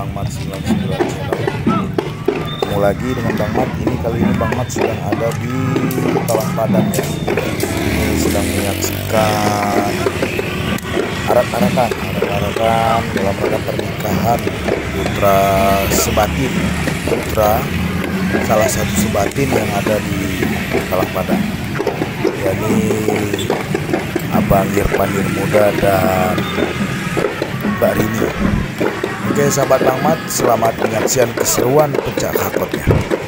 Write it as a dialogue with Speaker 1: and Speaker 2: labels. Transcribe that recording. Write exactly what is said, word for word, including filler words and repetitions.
Speaker 1: Bang Mat sembilan puluh sembilan Channel. Ketemu lagi dengan Bang Mat. Ini kali ini Bang Mat sedang ada di Talangpadang ya. Ini sedang menyaksikan Arak Arakan, Arak Arakan dalam rangka pernikahan putra Sebatin, putra salah satu Sebatin yang ada di Talangpadang, yakni Abang Irfan Yunda dan Mbak Rini. Oke sahabat Bang Mat, selamat menyaksikan keseruan pecah kakotnya.